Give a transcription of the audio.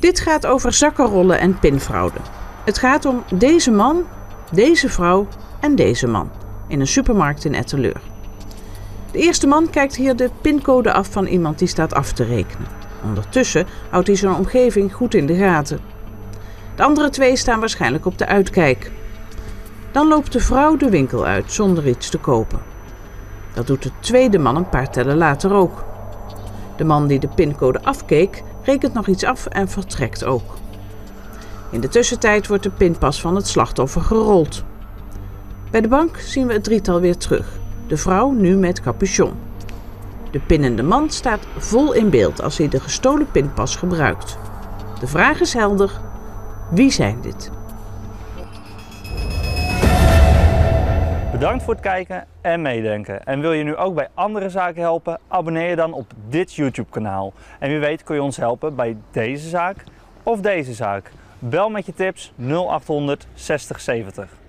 Dit gaat over zakkenrollen en pinfraude. Het gaat om deze man, deze vrouw en deze man in een supermarkt in Etteleur. De eerste man kijkt hier de pincode af van iemand die staat af te rekenen. Ondertussen houdt hij zijn omgeving goed in de gaten. De andere twee staan waarschijnlijk op de uitkijk. Dan loopt de vrouw de winkel uit zonder iets te kopen. Dat doet de tweede man een paar tellen later ook. De man die de pincode afkeek, rekent nog iets af en vertrekt ook. In de tussentijd wordt de pinpas van het slachtoffer gerold. Bij de bank zien we het drietal weer terug. De vrouw nu met capuchon. De pinnende man staat vol in beeld als hij de gestolen pinpas gebruikt. De vraag is helder: wie zijn dit? Bedankt voor het kijken en meedenken. En wil je nu ook bij andere zaken helpen? Abonneer je dan op dit YouTube kanaal. En wie weet kun je ons helpen bij deze zaak of deze zaak. Bel met je tips 0800 60 70.